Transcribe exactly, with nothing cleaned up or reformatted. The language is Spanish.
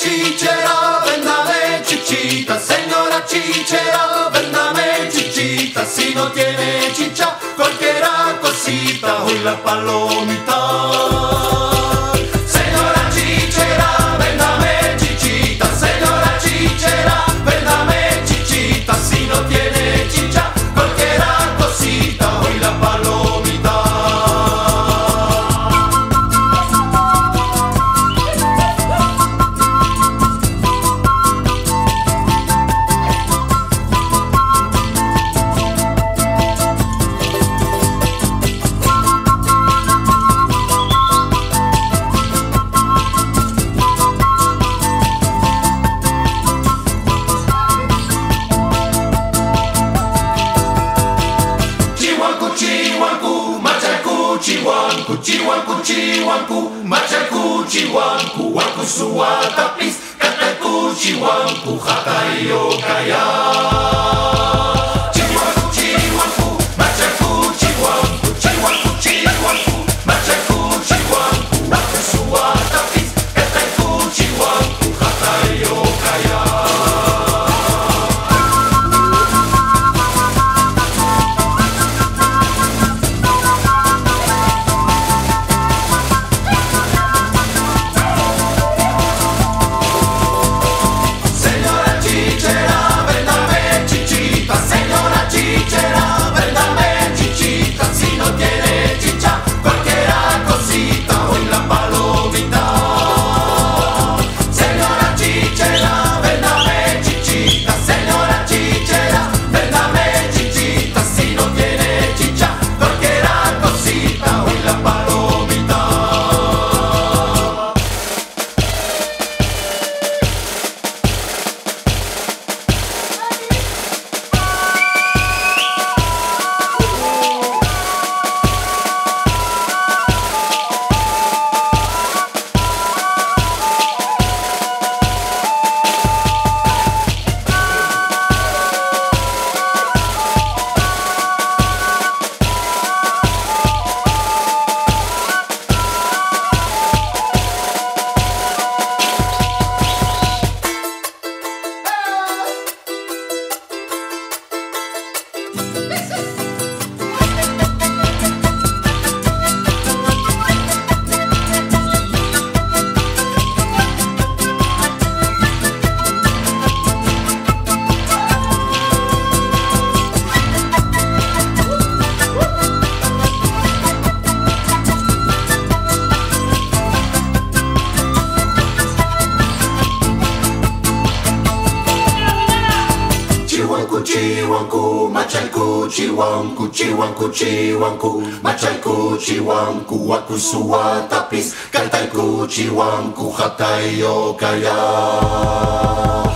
chichera, véndame chichita. Señora chichera, véndame chichita. Si no tiene chicha, cualquiera cosita, hoy la palomita. Señora chichera, véndame chichita. Señora chichera, véndame chichita. Si no tiene chicha, cualquiera cosita, hoy la palomita. Chihuancu, machacu, chihuancu, chihuancu, chihuancu, machacu, chihuancu, huancu suatapis, catacu, chihuancu, jatayo kaya. Chihuancu, chihuancu, machacu, chihuancu, chihuancu, chihuancu, machacu, chihuancu, huancu suatapis, catacu, chihuancu, jatayo kaya. Chihuancu, machacu, chihuancu, chihuancu, chihuancu, machacu, chihuancu, huacu suatapis, catacu, chihuancu, jatayo kaya.